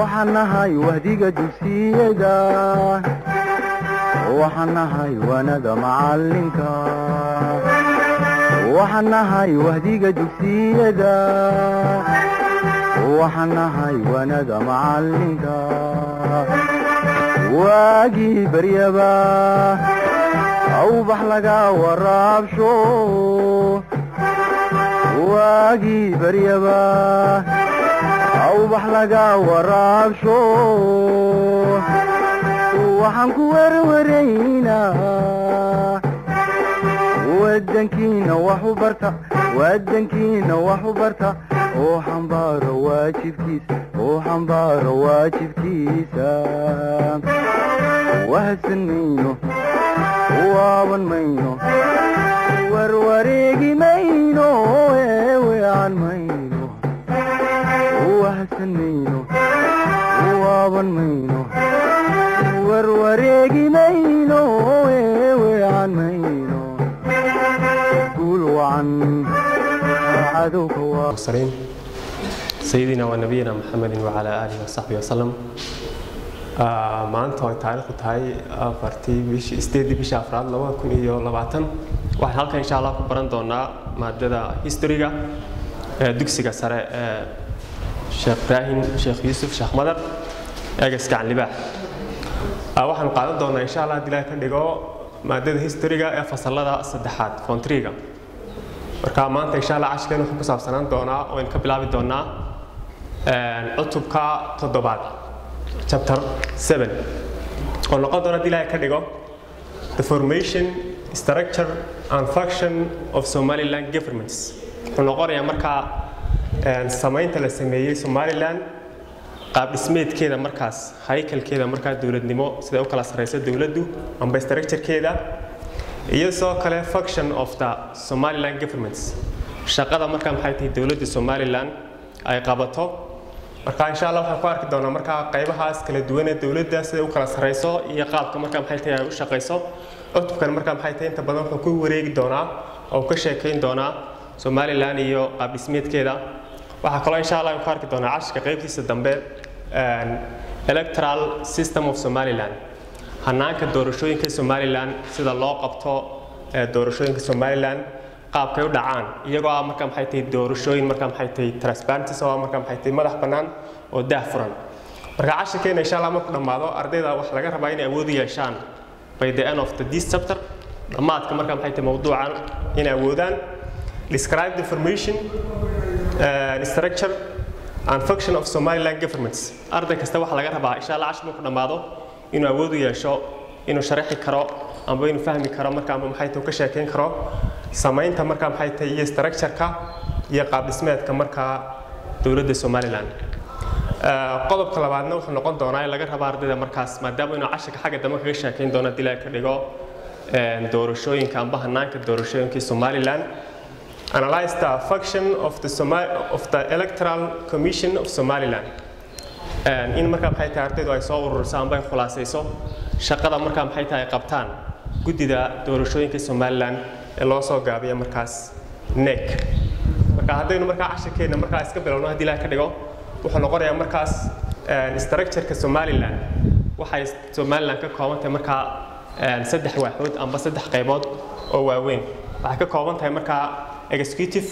waxanahay wahdiga dugsiyada waxanahay wanada macalinka waxanahay wahdiga dugsiyada waxanahay wanada macalinka waagi baryaba awbax laga waraabsho waagi baryaba awbax laga waraabsho waxaan ku warwaraynaa wadankiina wax u barta oo xambaaro waajibkiisa wahadsan mayno waaban mayno warwareegi mayno weecan mayno wahadsan mayno waaban mayno warwareegi mayno weecan mayno guul wacan عدوك وصلين سيدنا ونبينا محمد وعلى آله وصحبه وسلم maanta ay taariikhdu tahay bishii afraad 2020 waxaan halkan insha Allah ku baran doonaa maadada historyga dugsiga sare ee Sheekh Ibrahim Sheekh Yusuf Sheekh Madar eegaskan libaax waxaan qaadan doonaa insha Allah dilaa ka dhigo maadada historyga ee fasalada saddexaad form 3ga marka maanta insha Allah cashkeenu wuxuu ku saabsanaan doonaa oo in ka bilaabi doonaa cutubka 7 chapter 7 oo noqon doona dilaa ka dhigo the formation structure and function of Somaliland governments wuxuu noqonayaa marka samaynta la sameeyay Somaliland qaab dhismeedkeeda markaas haykalkeeda marka dawladnimo sida uu kala sareyso dawladdu amba structure-keeda iyo soo kale function of the Somaliland governments shaqada marka maxay tahay dawladda Somaliland ay qabato marka insha Allah waxaan ku arki doonaa marka qaybahaas kala duwan ee dawladda sida uu kala sareyso iyo qaabka marka maxay tahay u shaqeyso cutubkan marka maxay tahay inta badan wuxuu ku wareegi doonaa oo ka sheekeyn doonaa Somaliland iyo qaab dhismeedkeeda waxa kale insha Allah ku arki doonaa cashka qaybtiisa dambe electoral system of Somaliland hanaanka doorashooyinka Somaliland sida loo qabto doorashooyinka Somaliland qaabkay u dhacaan iyagoo marka maxay tahay doorashooyin marka maxay tahay transparent oo marka maxay tahay madax banaan oo daahfuran marka cashkeena insha Allah marka dhamaado ardayda wax laga rabaa inay awood u yeeshaan by the end of this chapter dhamaadka marka maxay tahay mawduucan inay awoodaan describe the formation structure and function of Somaliland governments arday kasta wax laga rabaa insha Allah cashku dhamaado inuu awood u yeesho inuu sharaxi karo amba inuu fahmi karo marka maxay tahay ka sheekeyn karo samaynta marka maxay tahay iyo structure-ka iyo qaab dhismeedka marka dawladda Somaliland qodobka labaadna wuxuu noqon doonaa in laga rabo ardayda markaas maadaama inuu cashka xagga dambe kaga sheekeyn doona dilaa ka dhigo doorashooyinka amba hanaanka doorashooyinka Somaliland analyze the function of the electoral commission of Somaliland in marka maxay tahay ardaydu ay soo urursaan bay khulaasayso shaqada marka maxay tahay qabtaan gudida doorashooyinka Somaliland ee loo soo gaabiyo markaas NEC marka haddaynu marka cashkeena marka iska bilowno hadii la ka dhigo wuxuu noqonayaa markaas structure-ka Somaliland waxay Somaliland ka kooban tahay marka saddex waaxood amba saddex qaybood oo waaweyn waxay ka kooban tahay marka executive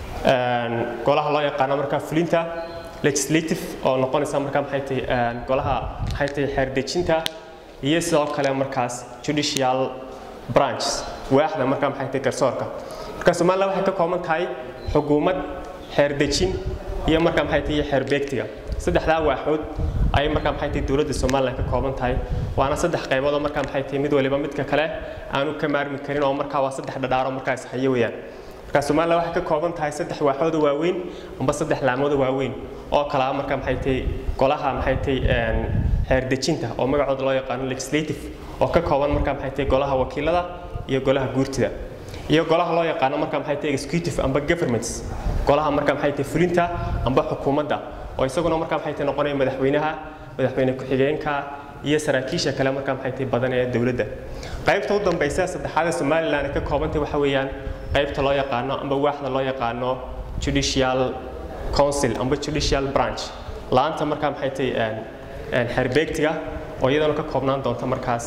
golaha loo yaqaan marka fulinta legislative oo noqonaysa marka maxay tahay golaha maxay tahay xeer dejinta iyo sidoo kale markaas judicial branch waaxda marka maxay tahay garsoorka marka Soomaaliland waxay ka kooban tahay xukuumad xeer dejin iyo marka maxay tahay xeer beegtiga saddexda waaxood ay marka maxay tahay dawladda Soomaaliland ka kooban tahay waana saddex qaybood oo marka maxay tahay mid waliba midka kale aanu ka maarmi karin oo marka waa saddex dhadhaaro markaas hay'adayaan marka Soomaaliland waxay ka kooban tahay saddex waaxood waaweyn amba saddex laamood waaweyn oo kala marka maxay tahay golaha maxay tahay xeer dejinta oo magacooda loo yaqaan legislative oo ka kooban marka maxay tahay golaha wakiilada iyo golaha guurtida iyo golaha loo yaqaan marka maxay tahay executive amba governments golaha marka maxay tahay fulinta amba xukuumadda oo isaguna marka maxay tahay noqonaya madaxweyne ku-xigeenka iyo saraakiisha kale marka maxay tahay badan ee dawladda qaybta u dambaysa saddexaad Somaliland ka koobantay waxa weeyaan qaybta loo yaqaan amba waaxda loo yaqaan judicial council amba judicial branch laanta markaa maxay tahay xerbeegtiga oo iyadana ka koobnaan doonta markaas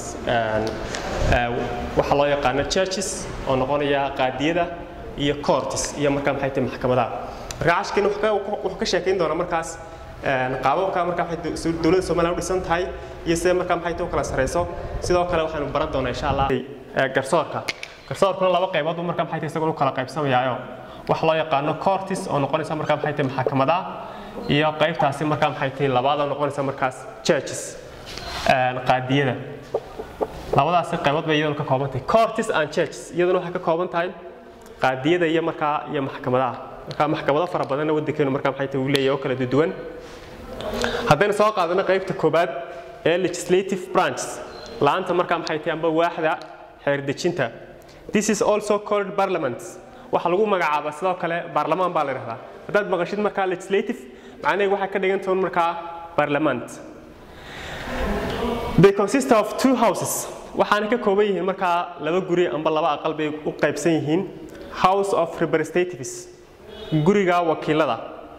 waxa loo yaqaan churches oo noqonaya qaadiyada iyo courts iyo markaa maxay tahay maxkamadaha marka cashkiina wuxuu ka sheekeyn doona markaas qaababka markaa dawladda Soomaaliya u dhisan tahay iyo sida markaa maxay tahay kala sareyso sidoo kale waxaanu baran doonaa insha Allah garsoorka laba qaybood markaa maxay tahay isagoo kala qaybsamayaayo wax loo yaqaan courts oo noqonaysa markaa maxay tahay maxkamadaha iyo qaybtaasi markaa maxay tahay labaad oo noqonaysa markaas churches qaadiyada labadaas qaybood bay iyadoo ka kooban tahay courts and churches iyadoo waxa ka kooban tahay qaadiyada iyo markaa iyo maxkamadaha markaa maxkamado fara badan waddankeenu markaa maxay tahay u leeyahay oo kala duwan haddana soo qaadana qaybta koobaad ee legislative branch laanta markaa maxay tahay amba waaxda xeer dejinta this is also called parliament waxa lagu magacaabaa sidoo kale baarlamaan baa la yiraahdaa haddaad maqashid markaa legislative macnaheedu waxa ka dhigan tahay markaa parliament they consist of two houses waxaana ka kooban yihiin markaa laba guri amba laba aqal bay u qaybsan yihiin house of representatives guriga wakiilada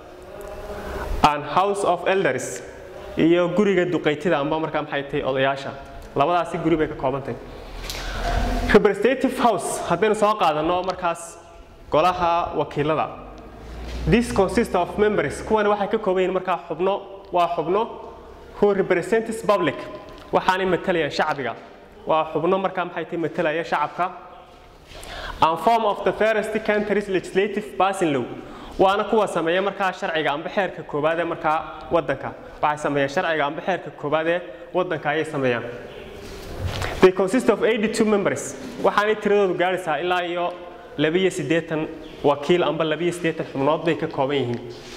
and house of elders iyo guriga duqeytida amba markaa maxay tahay odayaasha labadaasi guri bay ka kooban tahay representative house haddaynu soo qaadano markaas golaha wakiilada this consists of members kuwana waxay ka kooban yihiin markaa xubno who represents public waxaanay matalayaan shacbiga waa xubno markaa maxay tahay matalaya shacabka and form of the first country's legislative passing law waana kuwa sameeya markaa sharciga amba xeerka koobaad ee markaa wadanka waxay sameeyaan sharciga amba xeerka koobaad ee wadanka ay sameeyaan they consist of 82 members waxaanay tiradoodu gaaraysaa ilaa iyo 82 wakiil amba 82 xubnood bay ka kooban yihiin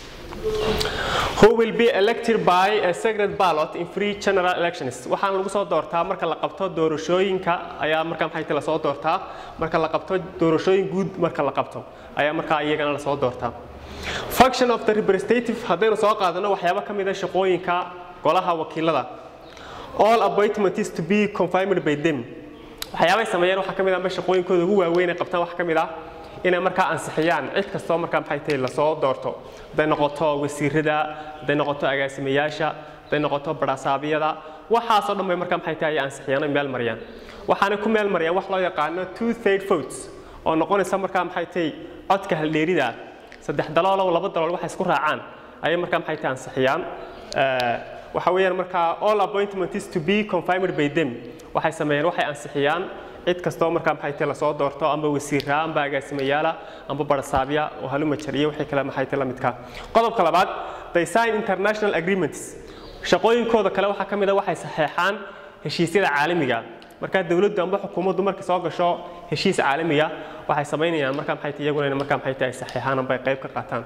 who will be elected by a secret ballot in free general elections waxaan lagu soo doortaa marka la qabto doorashooyinka ayaa markaa maxay tahay la soo doortaa marka la qabto doorashooyin guud marka la qabto ayaa markaa iyagana la soo doortaa function of the representative haddaynu soo qaadano waxyaabo ka mid ah shaqooyinka golaha wakiilada all appointments to be confirmed by them waxyaabay sameeyaan waxa ka mid ah shaqooyinkooda ugu waaweyn ee qabtaan waxa ka mid ah inay markaa ansixiyaan cid kasta markaa maxay tahay la soo doorto haday noqoto wasiirada haday noqoto agaasimayaasha haday noqoto barasaabiyada waxaas oo dhan bay markaa maxay tahay ansixiyaan meel mariyaan waxaana ku meel mariyaan wax loo yaqaan 2/3 votes oo noqonaysa markaa maxay tahay codka hal dheerida 3 dalool oo 2 dalool waxa isku raacaan ayay markaa maxay tahay ansixiyaan waxa weeyaan markaa all appointments to be confirmed by them waxay sameeyaan waxay ansixiyaan cid kasta markaa maxay tahay la soo doorto amba wasiirra amba agaasimayaala amba barasaabiya oo haluma jariyo wixii kale maxay tahay la midka qodobka labaad they sign international agreements shaqooyinkooda kale waxa kamid ah waxay saxeexaan heshiisyada caalamiga marka dawladdu amba xukuumaddu markay soo gasho heshiis caalamiga waxay sameynayaan markaa maxay tahay iyaguna markaa maxay tahay saxeexaan amba qayb ka qaataan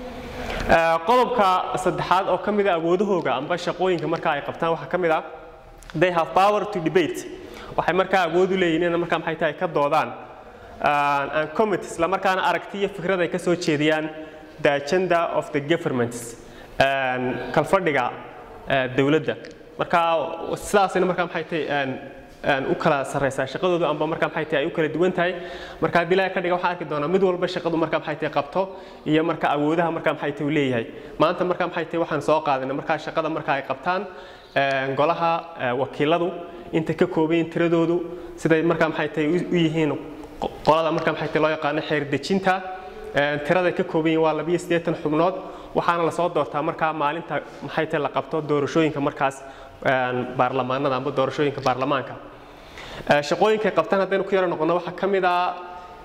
qodobka saddexaad oo kamid ah awoodahooga amba shaqooyinka markaa ay qabtaan waxa kamid ah they have power to debate waxay markaa awood u leeyihiin in markaa maxay tahay ka doodaan and committees la markaana aragti iyo fikrad ay ka soo jeediyaan the agenda of the governments kalfadhiga dawladda markaa sidaasina markaa maxay tahay u kala sareysaa shaqadoodu amba markaa maxay tahay ay u kala duwan tahay marka hadii la ka dhigo waxa arki doona mid walba shaqadu markaa maxay tahay qabto iyo markaa awoodaha markaa maxay tahay u leeyahay maanta markaa maxay tahay waxaan soo qaadanay markaa shaqada markaa ay qabtaan golaha wakiiladu inta ka kooban tiradoodu sida markaa maxay tahay u yihiin qolada markaa maxay tahay loo yaqaan xeer dejinta tirada ka kooban waa 82 xubnood waxaana la soo doortaa markaa maalinta maxay tahay la qabto doorashooyinka markaas baarlamaanada amba doorashooyinka baarlamaanka shaqooyinka qabtaan haddaynu ku yara noqono waxa ka mid ah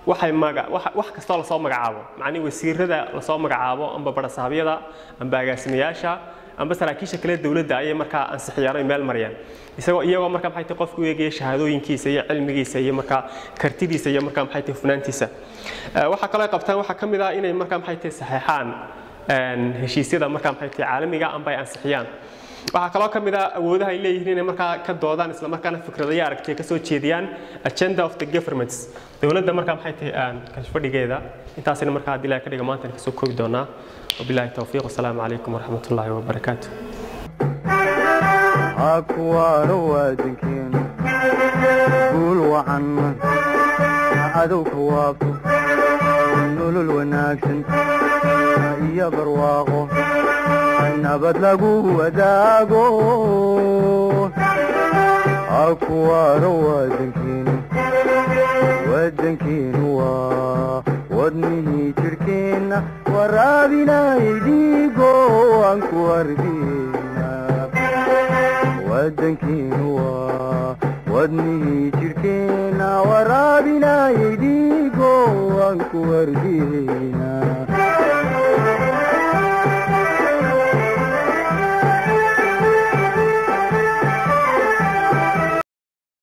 wax kasta la soo magacaabo macni wasiirada la soo magacaabo amba barasaabiyada amba agaasimayaasha amba saraakiisha kale dawladda ay markaa ansixiyaan meel mariyaan iyagoo markaa maxay tahay qofku eegay shahaadooyinkiisa iyo cilmigiisa iyo markaa kartidiisa iyo markaa maxay tahay funaantiisa waxa kale ay qabtaan waxa ka mid ah inay markaa maxay tahay saxeexaan heshiisyada markaa maxay tahay caalamiga amba ay ansixiyaan waxa kale oo ka mid ah awoodaha ay leeyihiin inay markaa ka doodaan isla markaana fikrado iyo aragti ka soo jeediyaan agenda of the governments dawladda markaa maxay tahay kalfadhigeeda intaasina markaa hadii la ka dhigo maanta ka soo koobi doonaa wabillahi tawfiiq wasalaamu calaykum waraxmatullaahi wabarakaatuh أكوار وادكين قول وعن عدو كواكب نول الوناكن iyo barwaaqo nabad lagu wadaago akuwaano wadankiinu waa wadnihii jirhkeenna waraabinayay dhiigo aan ku ardina wadankiinu waa wadnihii jirhkeenna waraabinayay dhiigo aan ku ardina